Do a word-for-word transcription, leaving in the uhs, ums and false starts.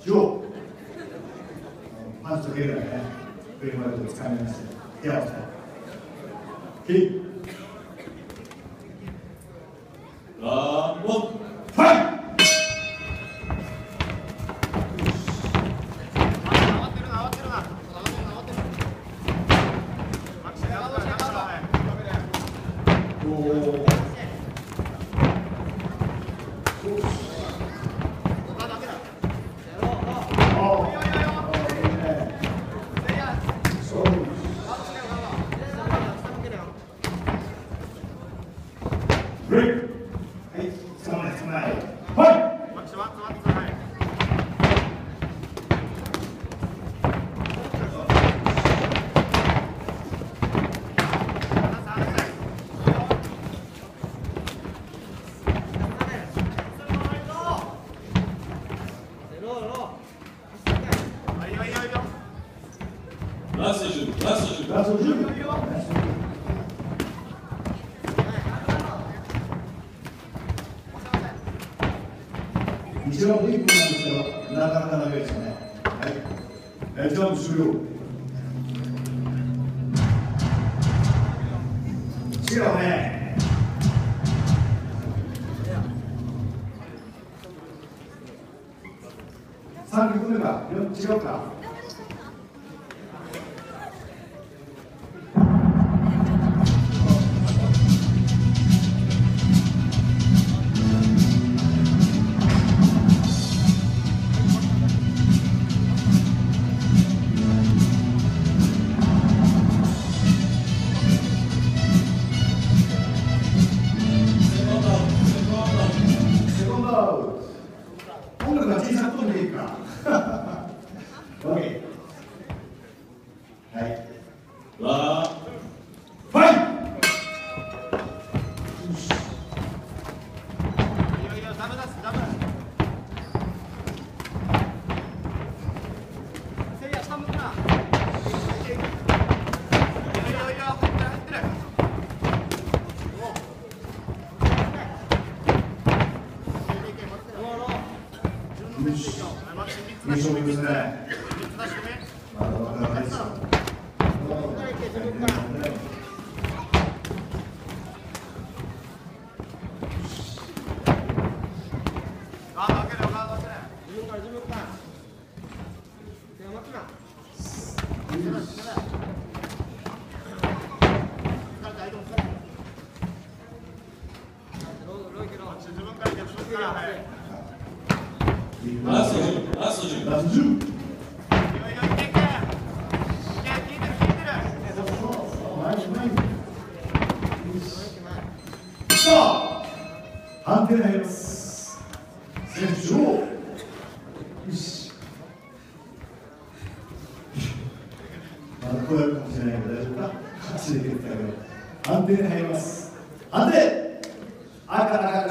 上パンチと蹴るだけね、振り回ると掴みまして、手を押さえる。ランボンファイト。ブレイク。はい、つかまないつかまない。はい。ラストじゅう、ラストじゅう、ラストじゅう。一番いい分なんですけど、なかなか投げですよね。はい。一番終了。違うね。三曲目か、違うか。音楽が小さく飛んでいいか。オッケー。はい。わー。ファイト。いやいや、ダメだす、ダメ。せいや、下向くな。いやいやいや、入ってる、入ってる。よし、いい勝負ですね。まだまだないですよ。ガード開けろ、ガード開けろ。自分から自分から。手を待つな。自分から自分から。ラストじゅう、ラストじゅう、ラストじゅう。さあ、判定に入ります。選手を。よし。まだこうやるかもしれないけど、大丈夫か。走り切ってあげる。判定に入ります。判定。赤、赤。